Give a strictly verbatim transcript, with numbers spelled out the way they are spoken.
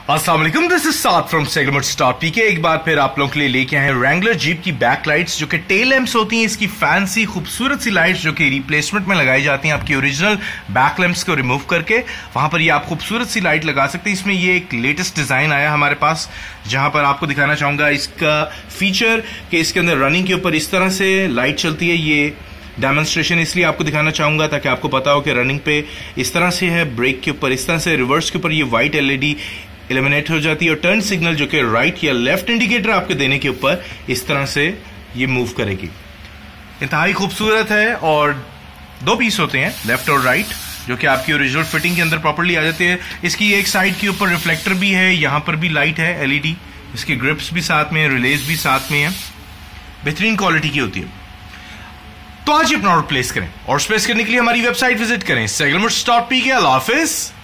अस्सलाम वालेकुम, this is Saad from segments dot P K. एक बार फिर आप लोगों के लिए लेके आए हैं रैंगलर जीप की बैक लाइट्स, जो कि टेल लैंप्स होती हैं। इसकी फैंसी खूबसूरत सी लाइट्स जो कि रिप्लेसमेंट में लगाई जाती हैं आपकी ओरिजिनल बैक लैंप्स को रिमूव करके। वहां पर ये आप खूबसूरत सी लाइट लगा सकते हैं। इसमें ये एक लेटेस्ट डिजाइन आया हमारे पास, जहां पर आपको दिखाना चाहूंगा इसका फीचर कि इसके अंदर रनिंग के ऊपर इस तरह से लाइट चलती है। ये डेमोन्स्ट्रेशन इसलिए आपको दिखाना चाहूंगा ताकि आपको पता हो कि रनिंग पे इस तरह से है, ब्रेक के ऊपर इस तरह से, रिवर्स के ऊपर ये व्हाइट एलईडी इल्यूमिनेट हो जाती है और टर्न सिग्नल जो कि राइट या लेफ्ट इंडिकेटर आपके देने के ऊपर इस तरह से ये मूव करेगी। इंतहाई खूबसूरत है और दो पीस होते हैं, लेफ्ट और राइट, जो कि आपकी ओरिजिनल फिटिंग के अंदर प्रॉपर्ली आ जाते हैं। इसकी एक साइड के ऊपर रिफ्लेक्टर भी है, यहां पर भी लाइट है एलईडी, इसकी ग्रिप्स भी साथ में है, रिलेज भी साथ में है, बेहतरीन क्वालिटी की होती है। तो आज ही अपना ऑर्डर प्लेस करें और स्पेस करने के लिए हमारी वेबसाइट विजिट करें सेगमेंट्स डॉट पी के। अल्लाह हाफिज।